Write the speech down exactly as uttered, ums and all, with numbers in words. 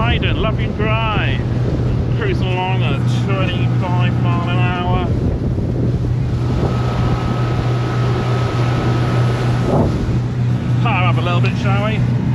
Breydon, Loving Drive, cruising along at twenty-five mile an hour. Power up a little bit, shall we?